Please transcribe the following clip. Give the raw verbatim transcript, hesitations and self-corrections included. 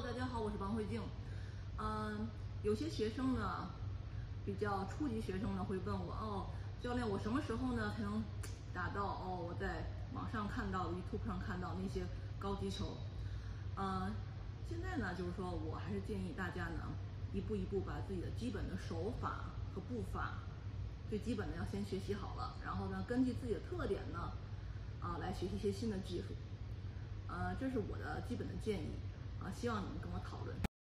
大家好，我是王慧静。嗯，有些学生呢，比较初级学生呢会问我，哦，教练，我什么时候呢才能打到哦我在网上看到、YouTube 上看到那些高击球？嗯，现在呢，就是说我还是建议大家呢，一步一步把自己的基本的手法和步伐，最基本的要先学习好了，然后呢，根据自己的特点呢，啊，来学习一些新的技术。呃，这是我的基本的建议，啊，希望你们跟我讨论。